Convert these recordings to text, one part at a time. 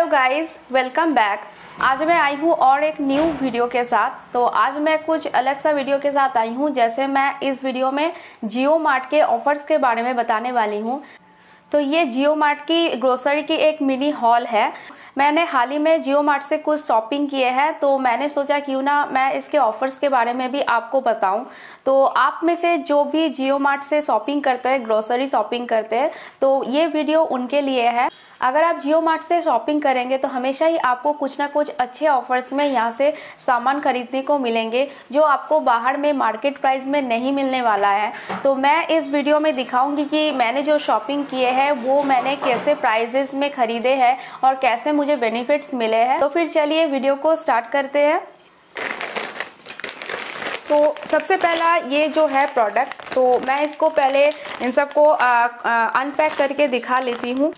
Guys, welcome back. आज मैं आई हूँ और एक न्यू वीडियो के साथ। तो आज मैं कुछ अलग सा वीडियो के साथ आई हूँ। जैसे मैं इस वीडियो में जियो मार्ट के ऑफर्स के बारे में बताने वाली हूँ। तो ये जियो मार्ट की ग्रोसरी की एक मिनी हॉल है। मैंने हाल ही में जियो मार्ट से कुछ शॉपिंग किए हैं, तो मैंने सोचा क्यों ना मैं इसके ऑफर्स के बारे में भी आपको बताऊं। तो आप में से जो भी जियो मार्ट से शॉपिंग करते हैं, ग्रोसरी शॉपिंग करते हैं, तो ये वीडियो उनके लिए है। अगर आप जियो मार्ट से शॉपिंग करेंगे तो हमेशा ही आपको कुछ ना कुछ अच्छे ऑफर्स में यहाँ से सामान खरीदने को मिलेंगे, जो आपको बाहर में मार्केट प्राइस में नहीं मिलने वाला है। तो मैं इस वीडियो में दिखाऊंगी कि मैंने जो शॉपिंग किए हैं वो मैंने कैसे प्राइजेस में खरीदे हैं और कैसे मुझे बेनिफिट्स मिले हैं। तो फिर चलिए वीडियो को स्टार्ट करते हैं। तो सबसे पहला ये जो है प्रोडक्ट, तो मैं इसको पहले इन सबको अनपैक करके दिखा लेती हूँ।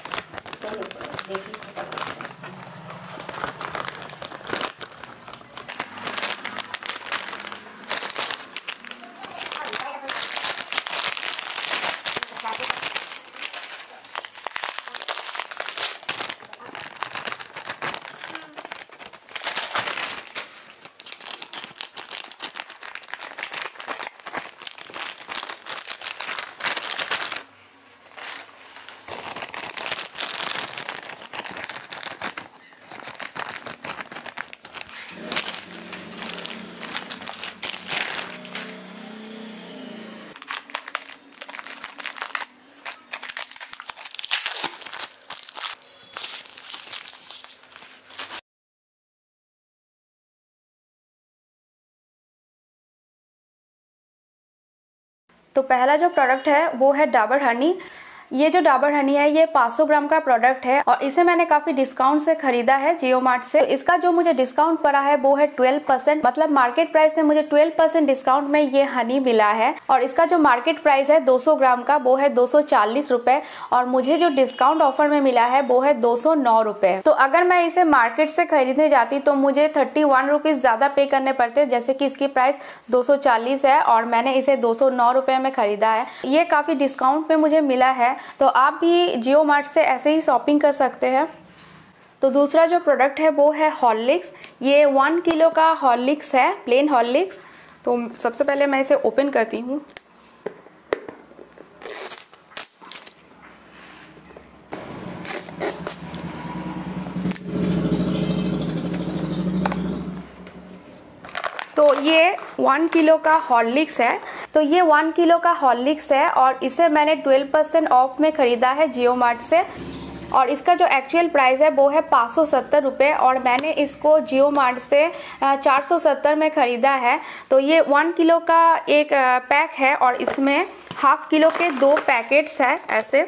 तो पहला जो प्रोडक्ट है वो है डाबर हनी। ये जो डाबर हनी है ये 500 ग्राम का प्रोडक्ट है और इसे मैंने काफ़ी डिस्काउंट से खरीदा है जियो मार्ट से। इसका जो मुझे डिस्काउंट पड़ा है वो है 12%, मतलब मार्केट प्राइस से मुझे 12% डिस्काउंट में ये हनी मिला है। और इसका जो मार्केट प्राइस है 200 ग्राम का वो है 240 रुपये और मुझे जो डिस्काउंट ऑफर में मिला है वो है 209 रुपये। तो अगर मैं इसे मार्केट से खरीदने जाती तो मुझे 31 रुपीज़ ज़्यादा पे करने पड़ते, जैसे कि इसकी प्राइस 240 है और मैंने इसे 209 रुपये में खरीदा है। ये काफ़ी डिस्काउंट में मुझे मिला है, तो आप भी जियो मार्ट से ऐसे ही शॉपिंग कर सकते हैं। तो दूसरा जो प्रोडक्ट है वो है हॉर्लिक्स। ये 1 किलो का हॉर्लिक्स है, प्लेन हॉर्लिक्स। तो सबसे पहले मैं इसे ओपन करती हूँ। तो ये 1 किलो का हॉर्लिक्स है। तो ये 1 किलो का हॉर्लिक्स है और इसे मैंने 12% ऑफ में ख़रीदा है जियो मार्ट से। और इसका जो एक्चुअल प्राइस है वो है 570 रुपये और मैंने इसको जियो मार्ट से 470 में ख़रीदा है। तो ये 1 किलो का एक पैक है और इसमें हाफ किलो के 2 पैकेट्स हैं ऐसे।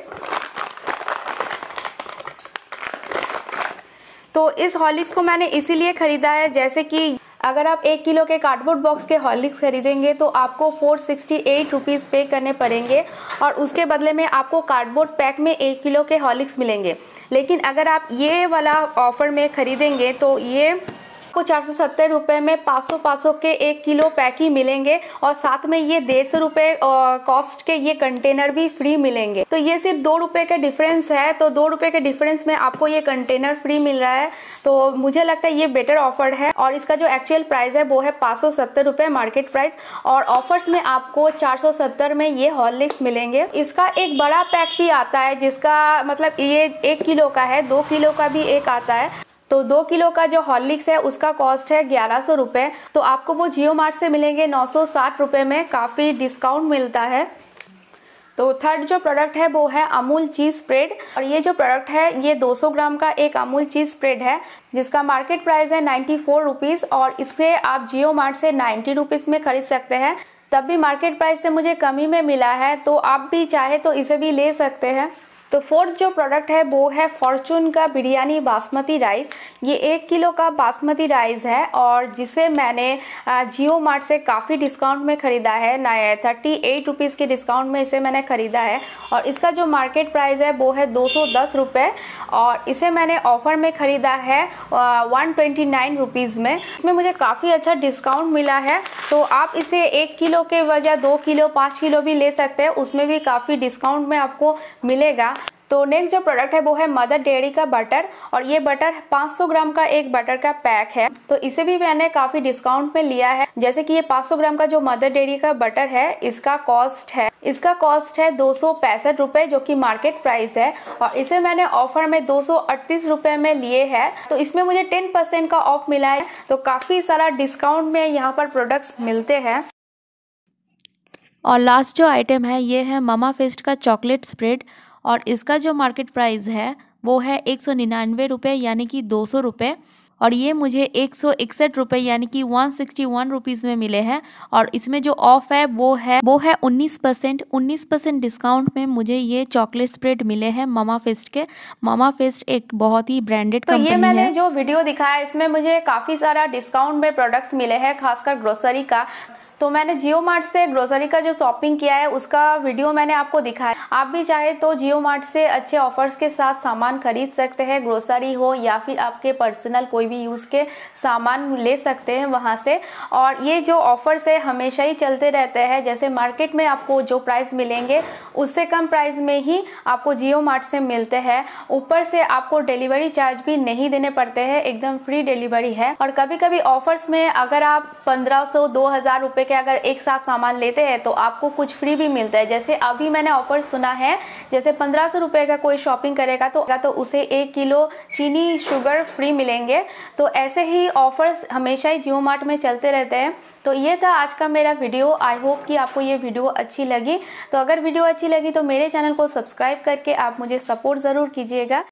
तो इस हॉर्लिक्स को मैंने इसीलिए ख़रीदा है, जैसे कि अगर आप 1 किलो के कार्डबोर्ड बॉक्स के हॉर्लिक्स खरीदेंगे तो आपको 468 रुपीज़ पे करने पड़ेंगे और उसके बदले में आपको कार्डबोर्ड पैक में 1 किलो के हॉर्लिक्स मिलेंगे। लेकिन अगर आप ये वाला ऑफ़र में ख़रीदेंगे तो ये आपको 470 रुपये में 500 के 1 किलो पैक ही मिलेंगे और साथ में ये 150 रुपये कॉस्ट के ये कंटेनर भी फ्री मिलेंगे। तो ये सिर्फ 2 रुपये का डिफरेंस है। तो 2 रुपये के डिफरेंस में आपको ये कंटेनर फ्री मिल रहा है। तो मुझे लगता है ये बेटर ऑफर है और इसका जो एक्चुअल प्राइस है वो है 570 रुपये मार्केट प्राइस और ऑफर्स में आपको 470 में ये हॉर्लिक्स मिलेंगे। इसका एक बड़ा पैक भी आता है, जिसका मतलब ये 1 किलो का है, 2 किलो का भी एक आता है। तो 2 किलो का जो हॉर्लिक्स है उसका कॉस्ट है 1100 रुपये। तो आपको वो जियो मार्ट से मिलेंगे 960 रुपये में, काफ़ी डिस्काउंट मिलता है। तो थर्ड जो प्रोडक्ट है वो है अमूल चीज़ स्प्रेड और ये जो प्रोडक्ट है ये 200 ग्राम का एक अमूल चीज़ स्प्रेड है, जिसका मार्केट प्राइस है 94 रुपीज़ और इसे आप जियो मार्ट से 90 रुपीज़ में खरीद सकते हैं। तब भी मार्केट प्राइस से मुझे कम ही में मिला है, तो आप भी चाहे तो इसे भी ले सकते हैं। तो फोर्थ जो प्रोडक्ट है वो है फॉर्चून का बिरयानी बासमती राइस। ये 1 किलो का बासमती राइस है और जिसे मैंने जियो मार्ट से काफ़ी डिस्काउंट में ख़रीदा है। 38 रुपीज़ के डिस्काउंट में इसे मैंने ख़रीदा है और इसका जो मार्केट प्राइस है वो है 210 रुपये और इसे मैंने ऑफ़र में ख़रीदा है 129 रुपीज़ में। इसमें मुझे काफ़ी अच्छा डिस्काउंट मिला है, तो आप इसे 1 किलो के बजाय 2 किलो 5 किलो भी ले सकते हैं, उसमें भी काफ़ी डिस्काउंट में आपको मिलेगा। तो नेक्स्ट जो प्रोडक्ट है वो है मदर डेयरी का बटर, और ये बटर 500 ग्राम का एक बटर का पैक है। तो इसे भी मैंने काफी डिस्काउंट में लिया है। जैसे कि ये 500 ग्राम का जो मदर डेयरी का बटर है, इसका कॉस्ट है 265 रुपए, जो कि मार्केट प्राइस है, और इसे मैंने ऑफर में 238 रुपए में लिए है। तो इसमें मुझे 10% का ऑफ मिला है। तो काफी सारा डिस्काउंट में यहाँ पर प्रोडक्ट्स मिलते हैं। और लास्ट जो आइटम है ये है मामा फेस्ट का चॉकलेट स्प्रेड, और इसका जो मार्केट प्राइस है वो है 199 रुपये यानी कि 200 रुपये, और ये मुझे 161 रुपये यानी कि 161 रुपीज़ में मिले हैं। और इसमें जो ऑफ है वो है 19% डिस्काउंट में मुझे ये चॉकलेट स्प्रेड मिले हैं मामा फेस्ट के। मामा फेस्ट एक बहुत ही ब्रांडेड कंपनी है। तो ये मैंने जो वीडियो दिखाया इसमें मुझे काफ़ी सारा डिस्काउंट में प्रोडक्ट्स मिले हैं, खासकर ग्रोसरी का। तो मैंने जियो मार्ट से ग्रोसरी का जो शॉपिंग किया है उसका वीडियो मैंने आपको दिखाया। आप भी चाहे तो जियो मार्ट से अच्छे ऑफर्स के साथ सामान खरीद सकते हैं, ग्रोसरी हो या फिर आपके पर्सनल कोई भी यूज़ के सामान ले सकते हैं वहां से। और ये जो ऑफर्स है हमेशा ही चलते रहते हैं। जैसे मार्केट में आपको जो प्राइस मिलेंगे उससे कम प्राइस में ही आपको जियो मार्ट से मिलते हैं। ऊपर से आपको डिलीवरी चार्ज भी नहीं देने पड़ते हैं, एकदम फ्री डिलीवरी है। और कभी कभी ऑफर्स में अगर आप 1500-2000 रुपये के अगर एक साथ सामान लेते हैं तो आपको कुछ फ्री भी मिलता है। जैसे अभी मैंने ऑफर सुना है, जैसे 1500 रुपये का कोई शॉपिंग करेगा तो उसे 1 किलो चीनी शुगर फ्री मिलेंगे। तो ऐसे ही ऑफर्स हमेशा ही जियो मार्ट में चलते रहते हैं। तो ये था आज का मेरा वीडियो। आई होप कि आपको ये वीडियो अच्छी लगी। तो अगर वीडियो अच्छी लगी तो मेरे चैनल को सब्सक्राइब करके आप मुझे सपोर्ट ज़रूर कीजिएगा।